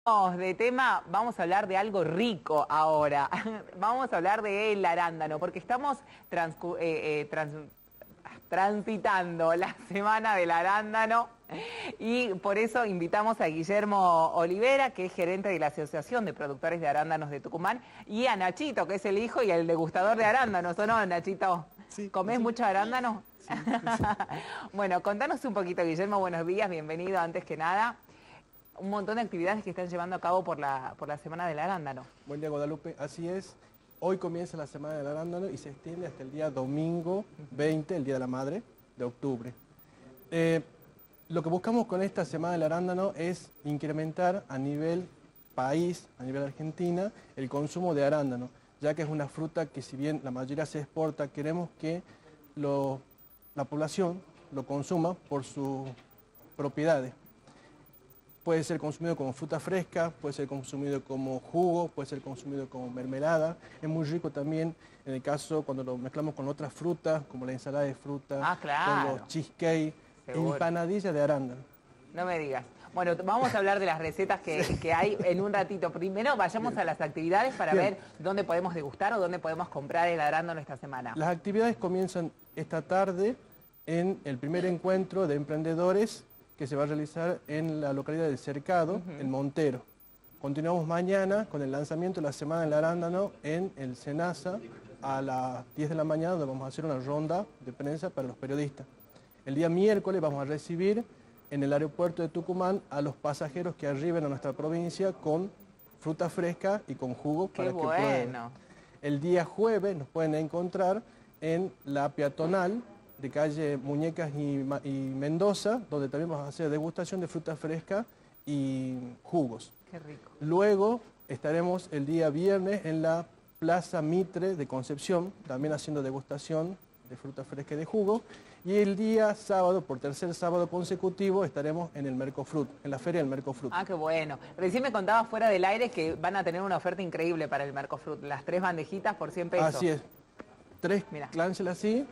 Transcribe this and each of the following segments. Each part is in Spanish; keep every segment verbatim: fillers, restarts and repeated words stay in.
De tema, vamos a hablar de algo rico ahora. Vamos a hablar del arándano, porque estamos transcu eh, eh, trans transitando la semana del arándano y por eso invitamos a Guillermo Olivera, que es gerente de la Asociación de Productores de Arándanos de Tucumán, y a Nachito, que es el hijo y el degustador de arándanos, ¿o no, Nachito? Sí, ¿Comés sí. mucho arándano? Sí, sí, sí. Bueno, contanos un poquito, Guillermo, buenos días, bienvenido antes que nada. Un montón de actividades que están llevando a cabo por la, por la Semana del Arándano. Buen día, Guadalupe. Así es. Hoy comienza la Semana del Arándano y se extiende hasta el día domingo veinte, el Día de la Madre, de octubre. Eh, lo que buscamos con esta Semana del Arándano es incrementar a nivel país, a nivel Argentina, el consumo de arándano, ya que es una fruta que, si bien la mayoría se exporta, queremos que lo, la población lo consuma por sus propiedades. Puede ser consumido como fruta fresca, puede ser consumido como jugo, puede ser consumido como mermelada. Es muy rico también en el caso cuando lo mezclamos con otras frutas, como la ensalada de fruta, Ah, claro. con los cheesecake, Seguro. empanadillas de arándano. No me digas. Bueno, vamos a hablar de las recetas que, que hay en un ratito. Primero vayamos a las actividades para Bien. ver dónde podemos degustar o dónde podemos comprar el arándano esta semana. Las actividades comienzan esta tarde en el primer encuentro de emprendedores que se va a realizar en la localidad del Cercado, uh-huh. en Montero. Continuamos mañana con el lanzamiento de la Semana del Arándano en el Senasa a las diez de la mañana, donde vamos a hacer una ronda de prensa para los periodistas. El día miércoles vamos a recibir en el aeropuerto de Tucumán a los pasajeros que arriben a nuestra provincia con fruta fresca y con jugo. ¡Qué para bueno! que puedan. El día jueves nos pueden encontrar en la peatonal de calle Muñecas y, y Mendoza, donde también vamos a hacer degustación de fruta fresca y jugos. ¡Qué rico! Luego estaremos el día viernes en la Plaza Mitre de Concepción, también haciendo degustación de fruta fresca y de jugo. Y el día sábado, por tercer sábado consecutivo, estaremos en el Mercofruit, en la Feria del Mercofruit. Ah, qué bueno. Recién me contabas fuera del aire que van a tener una oferta increíble para el Mercofruit. Las tres bandejitas por cien pesos. Así es. Tres Mirá. clanches así,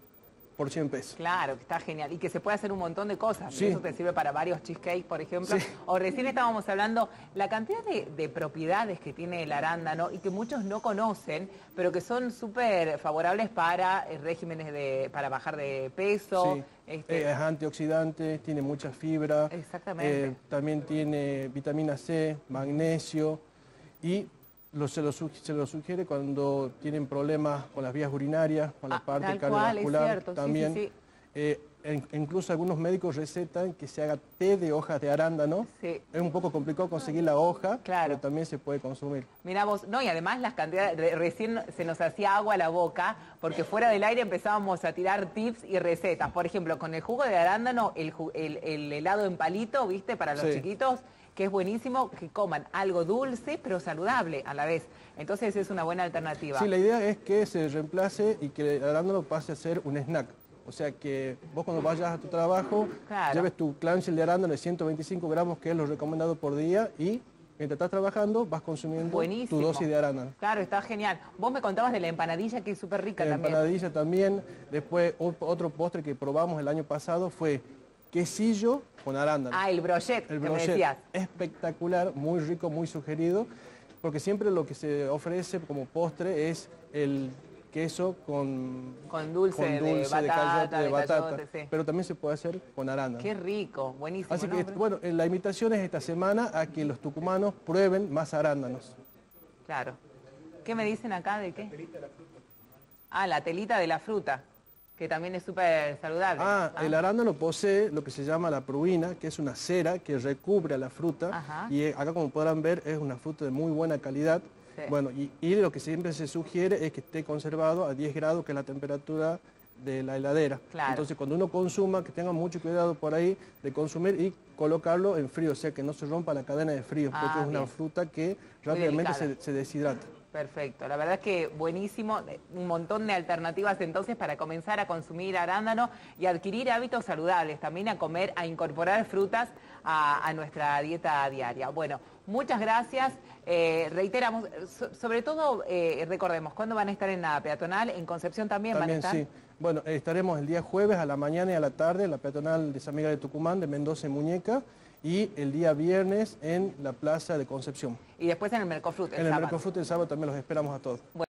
por cien pesos. Claro, que está genial. Y que se puede hacer un montón de cosas. Sí. Eso te sirve para varios cheesecake, por ejemplo. Sí. O recién estábamos hablando la cantidad de, de propiedades que tiene el arándano y que muchos no conocen, pero que son súper favorables para eh, regímenes de, para bajar de peso. Sí. Este... Eh, es antioxidante, tiene mucha fibra. Exactamente. Eh, también tiene vitamina C, magnesio y lo, se, lo, se lo sugiere cuando tienen problemas con las vías urinarias, con la ah, parte tal cardiovascular. cual, es cierto. También. Sí, sí, sí. Eh, en, incluso algunos médicos recetan que se haga té de hojas de arándano. Sí. Es un poco complicado conseguir la hoja, claro. pero también se puede consumir. Mirá vos, no, y además las cantidades, re, recién se nos hacía agua a la boca, porque fuera del aire empezábamos a tirar tips y recetas. Por ejemplo, con el jugo de arándano, el, el, el helado en palito, ¿viste? Para los Sí. chiquitos, que es buenísimo que coman algo dulce, pero saludable a la vez. Entonces es una buena alternativa. Sí, la idea es que se reemplace y que el arándano pase a ser un snack. O sea que vos cuando vayas a tu trabajo, claro. lleves tu clanche de arándano de ciento veinticinco gramos, que es lo recomendado por día, y mientras estás trabajando vas consumiendo Buenísimo. tu dosis de arándano. Claro, está genial. Vos me contabas de la empanadilla, que es súper rica La también. empanadilla también. Después otro postre que probamos el año pasado fue quesillo con arándano. Ah, el brochet, el que brochet. me decías. Espectacular, muy rico, muy sugerido, porque siempre lo que se ofrece como postre es el queso con, con dulce, con dulce de batata, de, cayote, de de batata, cayote, sí. pero también se puede hacer con arándano. Qué rico, buenísimo. Así ¿no? que, bueno, la invitación es esta semana a que los tucumanos prueben más arándanos. Claro. ¿Qué me dicen acá de qué? La telita de la fruta. Ah, la telita de la fruta, que también es súper saludable. Ah, ah, el arándano posee lo que se llama la pruina, que es una cera que recubre a la fruta. Ajá. Y acá, como podrán ver, es una fruta de muy buena calidad. Sí. Bueno, y, y lo que siempre se sugiere es que esté conservado a diez grados, que es la temperatura de la heladera. Claro. Entonces, cuando uno consuma, que tenga mucho cuidado por ahí de consumir y colocarlo en frío, o sea, que no se rompa la cadena de frío, Ah, porque es una bien. fruta que rápidamente delicada. se, se deshidrata. Perfecto, la verdad es que buenísimo, un montón de alternativas entonces para comenzar a consumir arándano y adquirir hábitos saludables, también a comer, a incorporar frutas a, a nuestra dieta diaria. Bueno, muchas gracias, eh, reiteramos, so, sobre todo eh, recordemos, ¿cuándo van a estar en la peatonal? ¿En Concepción también, También van a estar? sí. Bueno, eh, estaremos el día jueves a la mañana y a la tarde en la peatonal de San Miguel de Tucumán, de Mendoza y Muñeca, y el día viernes en la Plaza de Concepción. Y después en el Mercofruit el En el sábado. Mercofruit el sábado también los esperamos a todos. Bueno.